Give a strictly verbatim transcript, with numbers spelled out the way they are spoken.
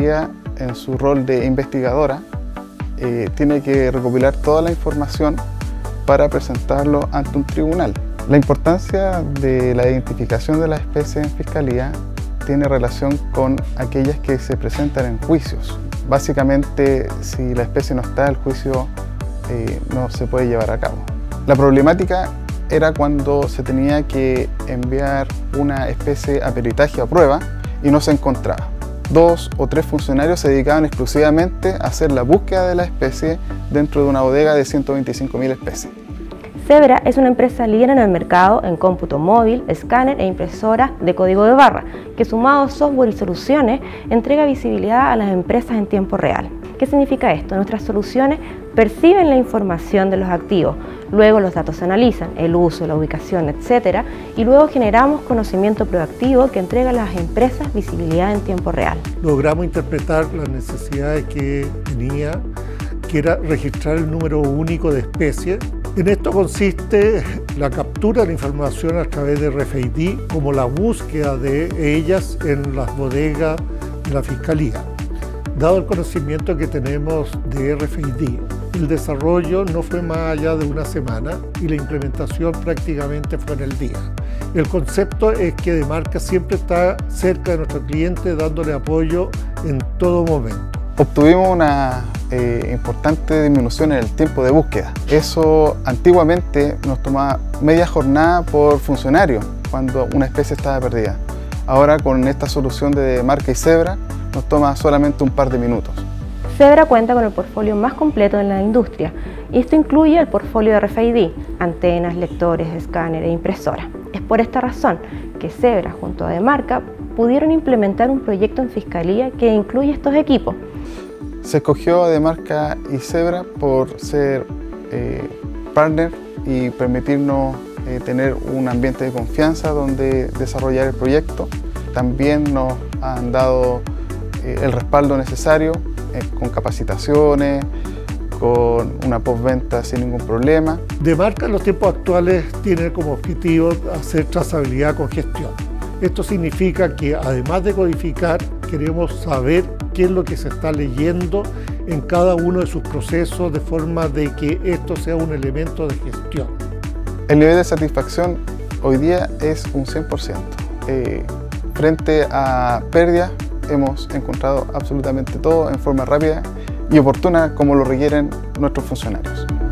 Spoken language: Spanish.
Fiscalía, en su rol de investigadora, eh, tiene que recopilar toda la información para presentarlo ante un tribunal. La importancia de la identificación de las especies en Fiscalía tiene relación con aquellas que se presentan en juicios. Básicamente, si la especie no está, el juicio eh, no se puede llevar a cabo. La problemática era cuando se tenía que enviar una especie a peritaje o a prueba y no se encontraba. Dos o tres funcionarios se dedicaban exclusivamente a hacer la búsqueda de la especie dentro de una bodega de ciento veinticinco mil especies. Zebra es una empresa líder en el mercado en cómputo móvil, escáner e impresora de código de barra, que sumado a software y soluciones, entrega visibilidad a las empresas en tiempo real. ¿Qué significa esto? Nuestras soluciones perciben la información de los activos, luego los datos se analizan, el uso, la ubicación, etcétera, y luego generamos conocimiento proactivo que entrega a las empresas visibilidad en tiempo real. Logramos interpretar las necesidades que tenía, que era registrar el número único de especies. En esto consiste la captura de la información a través de R F I D, como la búsqueda de ellas en las bodegas de la Fiscalía. Dado el conocimiento que tenemos de R F I D, el desarrollo no fue más allá de una semana y la implementación prácticamente fue en el día. El concepto es que Demarca siempre está cerca de nuestro cliente, dándole apoyo en todo momento. Obtuvimos una eh, importante disminución en el tiempo de búsqueda. Eso antiguamente nos tomaba media jornada por funcionario cuando una especie estaba perdida. Ahora con esta solución de Demarca y Zebra nos toma solamente un par de minutos. Zebra cuenta con el portfolio más completo en la industria y esto incluye el portfolio de R F I D, antenas, lectores, escáner e impresora. Es por esta razón que Zebra junto a Demarca pudieron implementar un proyecto en Fiscalía que incluye estos equipos. Se escogió a Demarca y Zebra por ser eh, partner y permitirnos eh, tener un ambiente de confianza donde desarrollar el proyecto. También nos han dado eh, el respaldo necesario eh, con capacitaciones, con una postventa sin ningún problema. Demarca en los tiempos actuales tiene como objetivo hacer trazabilidad con gestión. Esto significa que además de codificar, queremos saber qué es lo que se está leyendo en cada uno de sus procesos de forma de que esto sea un elemento de gestión. El nivel de satisfacción hoy día es un cien por ciento. Eh, frente a pérdidas hemos encontrado absolutamente todo en forma rápida y oportuna como lo requieren nuestros funcionarios.